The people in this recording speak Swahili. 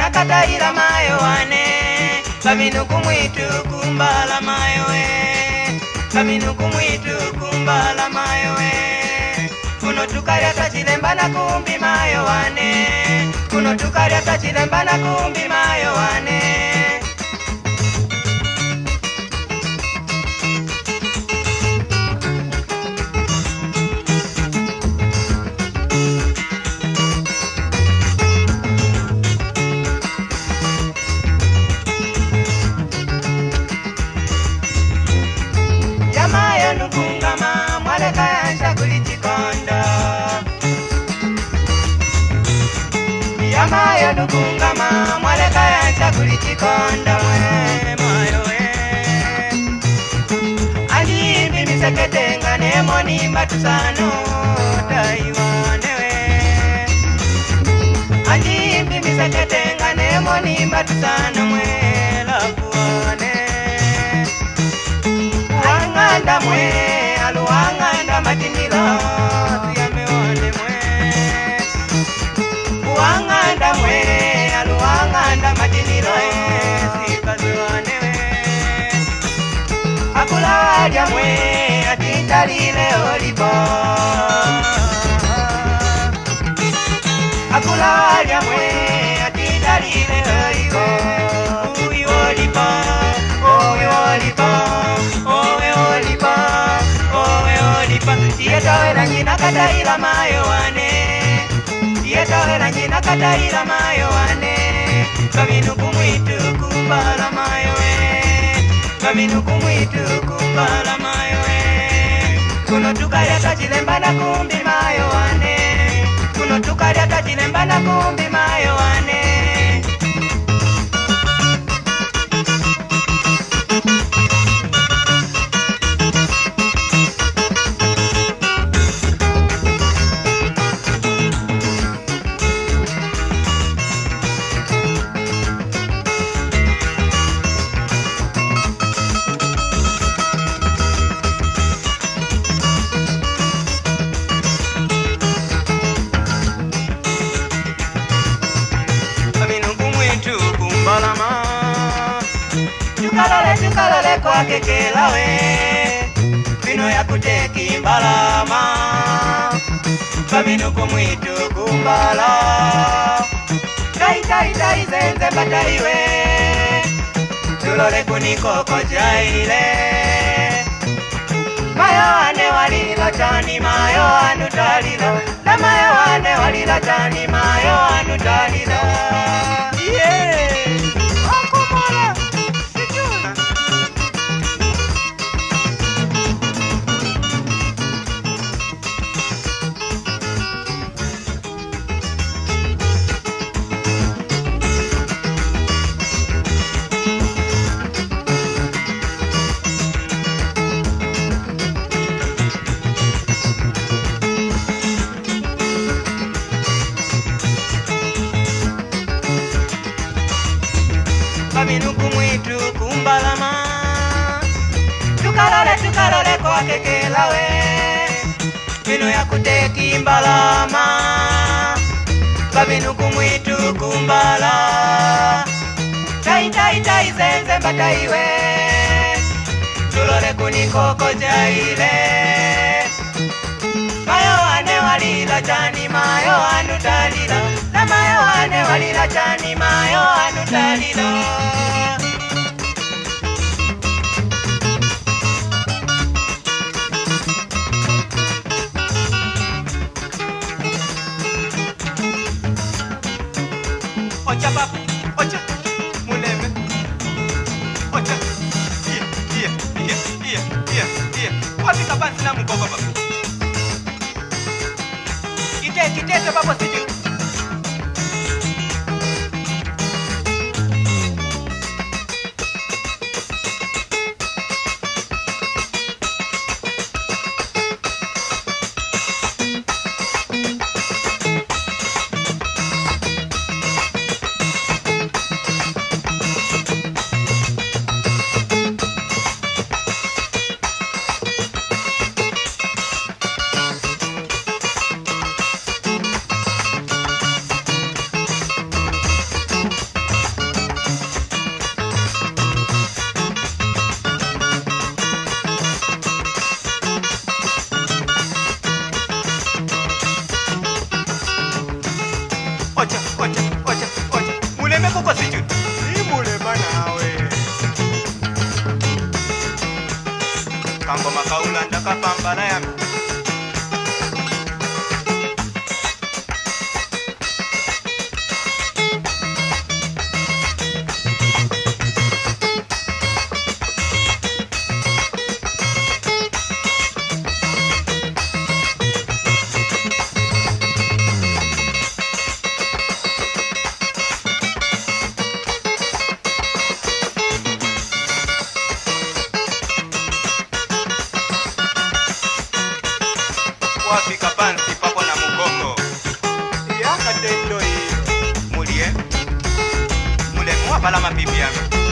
kataira mayo wane kaminu kumwitu kumbala mayo we kaminu kumwitu kumbala mayo we kuno tukalya tachilemba na kumbi mayo wane kuno tukalya tachilemba na kumbi mayo wane Nukungama mwaleka yansha kulichikondo Yamayo nukungama mwaleka yansha kulichikondo Mayo Alimbi miseketenga nemo nimba tusano Taiwane Alimbi miseketenga nemo nimba tusano mwela kuwane Wanganda mwe, aluwanganda matinila Tuyamewane mwe Wanganda mwe, aluwanganda matinila Sikaziwane we Akulaja mwe, atitalile olipo Akulaja mwe, atitalile olipo Uyu olipo, uyu olipo Yetawela nyina kataila mayo wane Yetawela nyina kataila mayo wane Kaminu kumwitu kumbala mayo we Kaminu kumwitu kumbala mayo we Kuno tukalya tachilemba na kumbi mayo wane Kuno tukalya tachilemba na kumbi mayo wane Tukalole kwa kekela we Vino ya kuteki mbalama Kaminu kumwitu kumbala Tai zenze bataiwe Tulole kunikoko jaile Mayo wane walila chani mayo anu talila Na mayo wane walila chani mayo anu talila Yeah Kaminu kumwitu kumbalama Tukalole kwa kekela we Vino ya kuteki mbalama Kaminu kumwitu kumbala Tai zenze bataiwe Tulole kunikoko jaile Mayo wane walila chani mayo anu talila Na mayo wane walila chani mayo anu talila Ocha papu, ocha, muneme Ocha, iya Wafika pansi na mkoko papu Kitete papu siju Mime kuko sichutu Imulema nawe Kangoma kaula ndaka pambala yami Wafika pansi papo na mukoko Yaka tendo hiyo Mulie Mule muwa pala mabibi yami